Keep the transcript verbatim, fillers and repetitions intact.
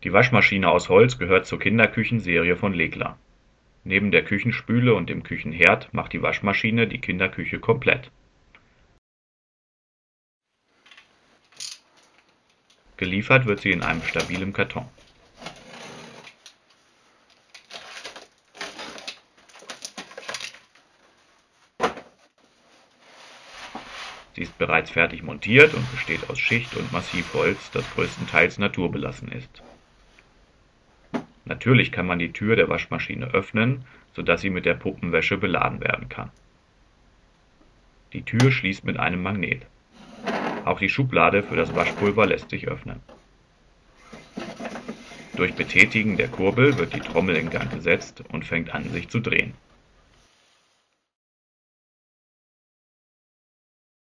Die Waschmaschine aus Holz gehört zur Kinderküchenserie von Legler. Neben der Küchenspüle und dem Küchenherd macht die Waschmaschine die Kinderküche komplett. Geliefert wird sie in einem stabilen Karton. Sie ist bereits fertig montiert und besteht aus Schicht- und Massivholz, das größtenteils naturbelassen ist. Natürlich kann man die Tür der Waschmaschine öffnen, sodass sie mit der Puppenwäsche beladen werden kann. Die Tür schließt mit einem Magnet. Auch die Schublade für das Waschpulver lässt sich öffnen. Durch Betätigen der Kurbel wird die Trommel in Gang gesetzt und fängt an, sich zu drehen.